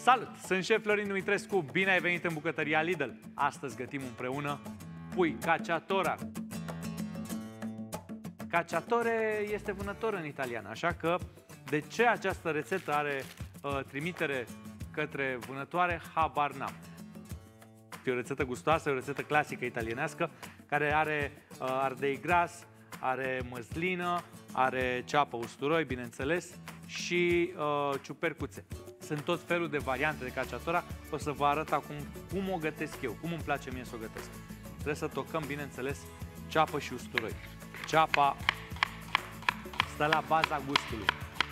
Salut! Sunt șef Florin Dumitrescu, bine ai venit în bucătăria Lidl. Astăzi gătim împreună pui cacciatore. Cacciatore este vânător în italiană, așa că de ce această rețetă are trimitere către vânătoare, habar n-am. E o rețetă gustoasă, o rețetă clasică italienească, care are ardei gras, are măslină, are ceapă, usturoi, bineînțeles, și ciupercuțe. Sunt tot felul de variante de cacciatora. O să vă arăt acum cum o gătesc eu, cum îmi place mie să o gătesc. Trebuie să tocăm, bineînțeles, ceapă și usturoi. Ceapa stă la baza gustului.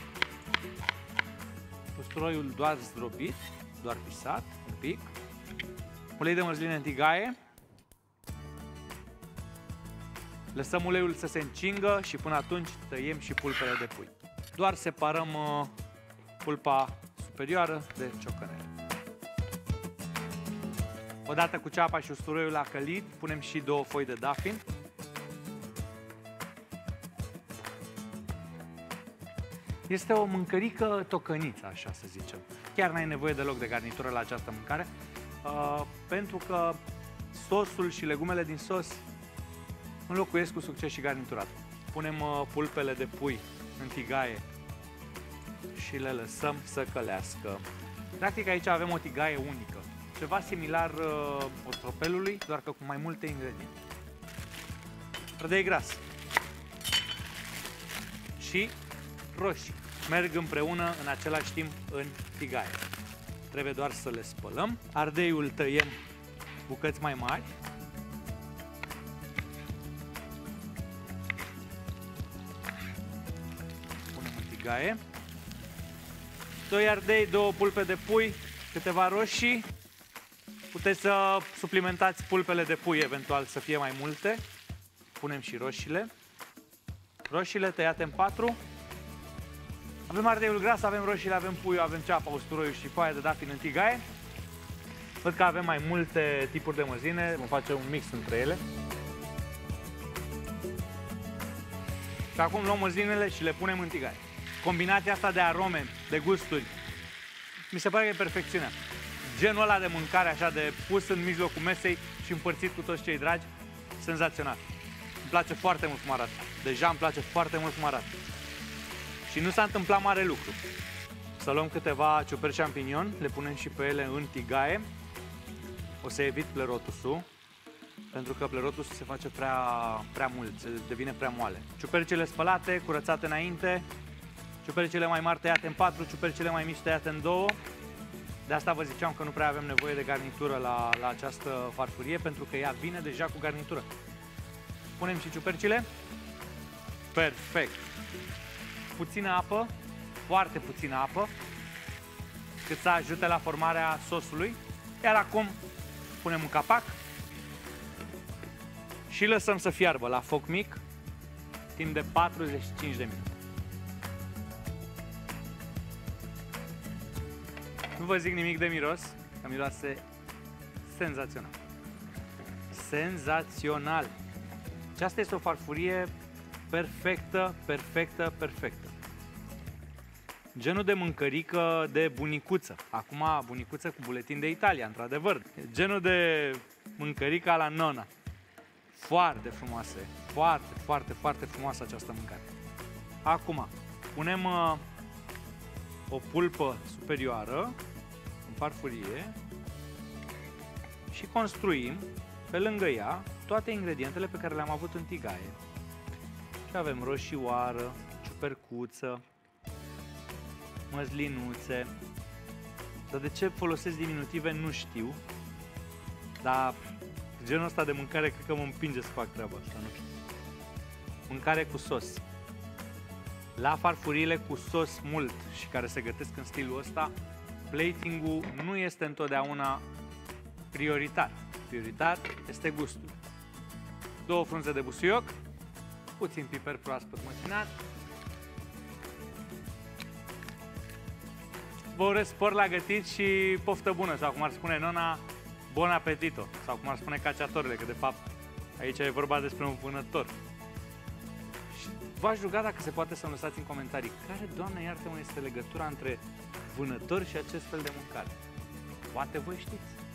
Usturoiul doar zdrobit, doar pisat, un pic. Ulei de măsline în tigaie. Lăsăm uleiul să se încingă și până atunci tăiem și pulpele de pui. Doar separăm pulpa superioară de ciocănele. Odată cu ceapa și usturoiul la călit, punem și 2 foi de dafin. Este o mâncărică tocăniță, așa să zicem. Chiar n-ai nevoie deloc de garnitură la această mâncare, pentru că sosul și legumele din sos înlocuiesc cu succes și garnitura. Punem pulpele de pui în tigaie și le lăsăm să călească. Practic aici avem o tigaie unică, ceva similar ostropelului, doar că cu mai multe ingrediente. Ardei gras și roșii merg împreună în același timp în tigaie. Trebuie doar să le spălăm. Ardeiul tăiem bucăți mai mari. Punem în tigaie. 2 ardei, 2 pulpe de pui, câteva roșii. Puteți să suplimentați pulpele de pui, eventual să fie mai multe. Punem și roșiile. Roșiile tăiate în 4. Avem ardeiul gras, avem roșiile, avem puiul, avem ceapa, usturoiul și foaia de dafin în tigaie. Văd că avem mai multe tipuri de măsline, vom face un mix între ele. Și acum luăm măslinele și le punem în tigaie. Combinația asta de arome, de gusturi, mi se pare că e perfecțiunea. Genul ăla de mâncare, așa, de pus în mijlocul mesei și împărțit cu toți cei dragi, senzațional. Îmi place foarte mult cum arată. Deja îmi place foarte mult cum arată. Și nu s-a întâmplat mare lucru. Să luăm câteva ciuperci champignon, le punem și pe ele în tigaie. O să evit plerotusul, pentru că plerotusul se face prea mult, se devine prea moale. Ciupercile spălate, curățate înainte, ciupercile mai mari tăiate în 4, ciupercile mai mici tăiate în 2. De asta vă ziceam că nu prea avem nevoie de garnitură la această farfurie, pentru că ea vine deja cu garnitură. Punem și ciupercile. Perfect. Puțină apă, foarte puțină apă, cât să ajute la formarea sosului. Iar acum punem un capac și lăsăm să fiarbă la foc mic timp de 45 de minute. Nu vă zic nimic de miros, că miroase senzațional. Senzațional! Aceasta este o farfurie perfectă, perfectă, perfectă. Genul de mâncărică de bunicuță. Acum bunicuță cu buletin de Italia, într-adevăr. Genul de mâncărică la nonna. Foarte frumoasă. Foarte, foarte, foarte frumoasă această mâncare. Acum, punem o pulpă superioară în farfurie și construim pe lângă ea toate ingredientele pe care le-am avut în tigaie. Și avem roșioară, ciupercuță, măslinuțe. Dar de ce folosesc diminutive nu știu. Dar genul ăsta de mâncare cred că mă împinge să fac treaba asta, nu știu. Mâncare cu sos. La farfuriile cu sos mult și care se gătesc în stilul ăsta, plating-ul nu este întotdeauna prioritar. Prioritar este gustul. 2 frunze de busuioc, puțin piper proaspăt măcinat. Vă urez spor la gătit și poftă bună, sau cum ar spune nonna, bon appetito, sau cum ar spune cacciatorile, că de fapt aici e vorba despre un vânător. Și V-aș ruga dacă se poate să-mi lăsați în comentarii care, Doamne iartă-mă, este legătura între vânători și acest fel de mâncare. Poate voi știți.